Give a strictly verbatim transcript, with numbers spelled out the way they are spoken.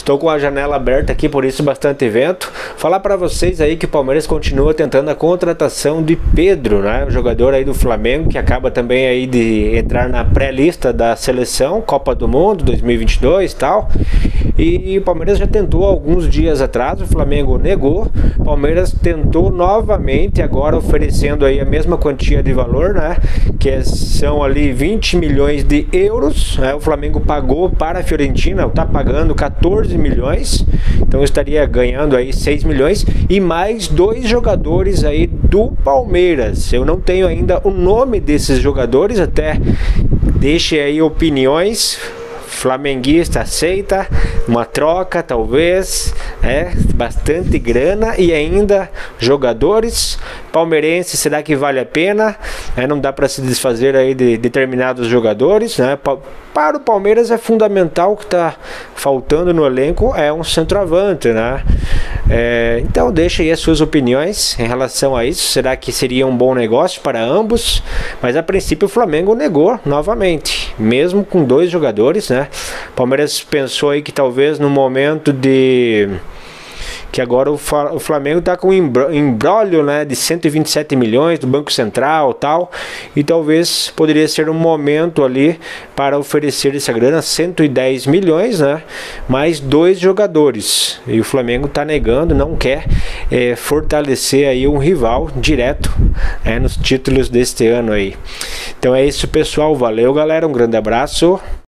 Estou com a janela aberta aqui, por isso bastante vento. Falar para vocês aí que o Palmeiras continua tentando a contratação de Pedro, né? O jogador aí do Flamengo, que acaba também aí de entrar na pré-lista da seleção Copa do Mundo dois mil e vinte e dois e tal. E o Palmeiras já tentou alguns dias atrás, o Flamengo negou. O Palmeiras tentou novamente, agora oferecendo aí a mesma quantia de valor, né? Que são ali vinte milhões de euros, né? O Flamengo pagou para a Fiorentina, está pagando quatorze milhões, então estaria ganhando aí seis milhões e mais dois jogadores aí do Palmeiras. Eu não tenho ainda o nome desses jogadores, até deixe aí opiniões. Flamenguista aceita uma troca, talvez, é bastante grana e ainda jogadores. Palmeirense, será que vale a pena? É, não dá para se desfazer aí de determinados jogadores, né? Para o Palmeiras é fundamental, o que está faltando no elenco é um centroavante, né? É, então deixa aí as suas opiniões em relação a isso. Será que seria um bom negócio para ambos? Mas a princípio o Flamengo negou novamente, mesmo com dois jogadores, né? Palmeiras pensou aí que talvez no momento de... que agora o Flamengo está com um imbróglio, né, de cento e vinte e sete milhões do Banco Central e tal, e talvez poderia ser um momento ali para oferecer essa grana, cento e dez milhões, né, mais dois jogadores, e o Flamengo está negando, não quer é, fortalecer aí um rival direto é, nos títulos deste ano aí. Então é isso, pessoal, valeu galera, um grande abraço.